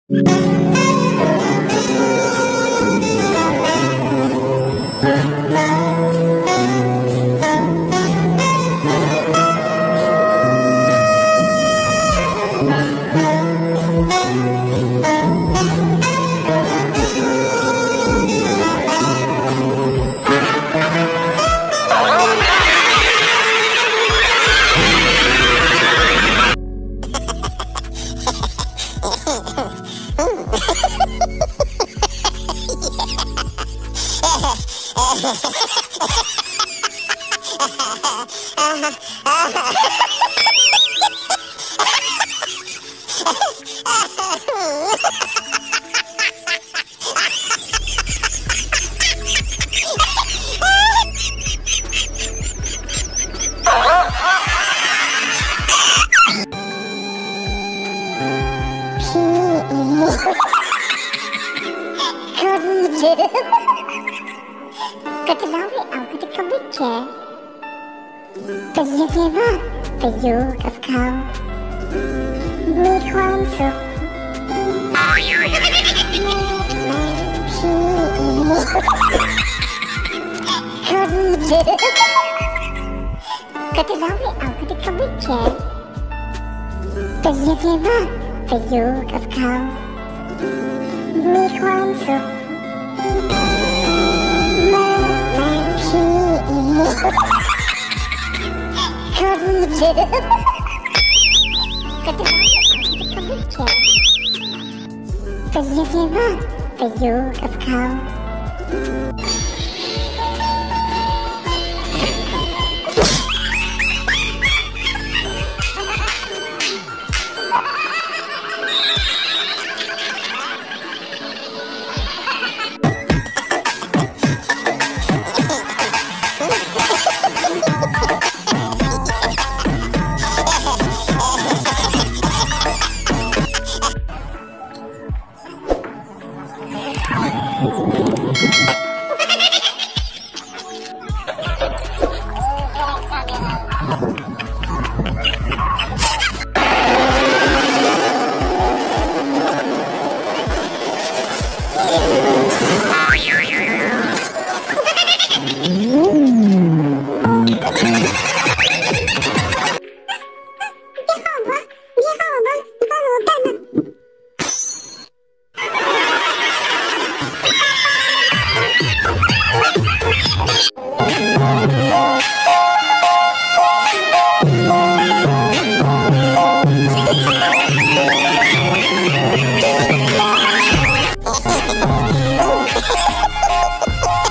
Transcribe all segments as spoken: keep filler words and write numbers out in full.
ก็จะเล่าให้เอาก็จะเขาไม่แคร์แต่ยังไงว่าไปอยู่กับเขามีความสุขแม่พี่คนเดิมก็จะเล่าให้เอาก็จะเขาไม่แคร์แต่ยังไงว่าไปอยู่กับเขามีความสุขคนเดิมก็จะเล่าให้เอาก็จะเขาไม่แคร์แต่ยังไงว่าไปอยู่กับเขา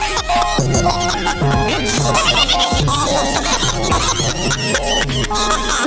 Ha ha ha!